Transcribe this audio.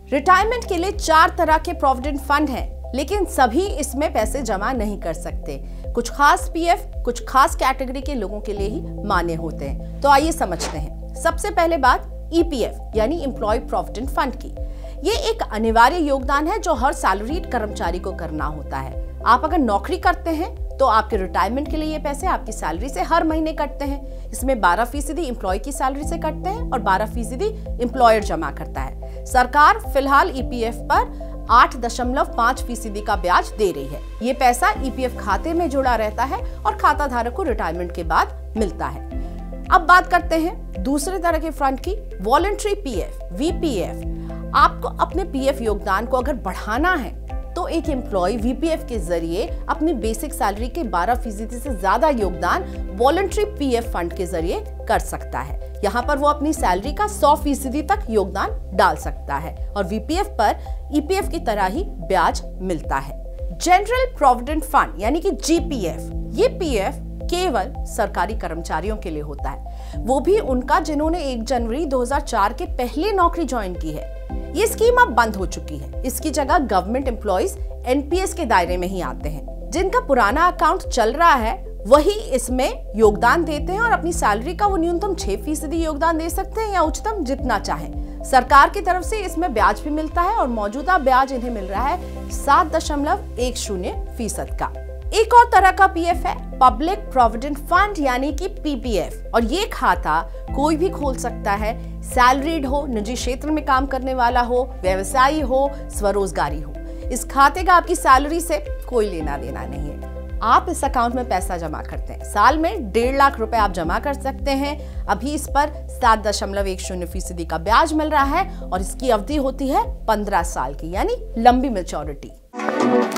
Retirement के लिए 4 तरह के प्रोविडेंट फंड हैं, लेकिन सभी इसमें पैसे जमा नहीं कर सकते। कुछ खास पीएफ कुछ खास कैटेगरी के लोगों के लिए ही मान्य होते हैं। तो आइए समझते हैं। सबसे पहले बात ईपीएफ यानी एम्प्लॉय प्रोविडेंट फंड की। ये एक अनिवार्य योगदान है जो हर सैलरीड कर्मचारी को करना होता है। आप अगर नौकरी करते हैं तो आपके रिटायरमेंट के लिए ये पैसे आपकी सैलरी से हर महीने कटते हैं। इसमें 12% एम्प्लॉय की सैलरी से कटते हैं और 12% एम्प्लॉयर जमा करता है। सरकार फिलहाल ईपीएफ पर 8.5% का ब्याज दे रही है। ये पैसा ईपीएफ खाते में जुड़ा रहता है और खाता धारक को रिटायरमेंट के बाद मिलता है। अब बात करते हैं दूसरे तरह के फंड की, वॉलंटरी पीएफ, वीपीएफ। आपको अपने पीएफ योगदान को अगर बढ़ाना है तो एक एम्प्लॉय वीपीएफ के जरिए अपनी बेसिक सैलरी के 12% से ज्यादा योगदान वॉलंटरी पीएफ फंड के जरिए कर सकता है। यहाँ पर वो अपनी सैलरी का 100% तक योगदान डाल सकता है और वीपीएफ पर ईपीएफ की तरह ही ब्याज मिलता है। जनरल प्रोविडेंट फंड यानी कि जीपीएफ, ये पीएफ केवल सरकारी कर्मचारियों के लिए होता है, वो भी उनका जिन्होंने 1 जनवरी 2004 के पहले नौकरी ज्वाइन की है। ये स्कीम अब बंद हो चुकी है। इसकी जगह गवर्नमेंट एम्प्लॉइज एनपीएस के दायरे में ही आते हैं। जिनका पुराना अकाउंट चल रहा है वही इसमें योगदान देते हैं और अपनी सैलरी का वो न्यूनतम 6% योगदान दे सकते हैं या उच्चतम जितना चाहें। सरकार की तरफ से इसमें ब्याज भी मिलता है और मौजूदा ब्याज इन्हें मिल रहा है 7.10% का। एक और तरह का पीएफ है पब्लिक प्रोविडेंट फंड यानी कि पीपीएफ, और ये खाता कोई भी खोल सकता है। सैलरीड हो, निजी क्षेत्र में काम करने वाला हो, व्यवसायी हो, स्वरोजगारी हो। इस खाते का आपकी सैलरी से कोई लेना देना नहीं है। आप इस अकाउंट में पैसा जमा करते हैं। साल में 1.5 लाख रुपए आप जमा कर सकते हैं। अभी इस पर 7.10% का ब्याज मिल रहा है और इसकी अवधि होती है 15 साल की, यानी लंबी मैच्योरिटी।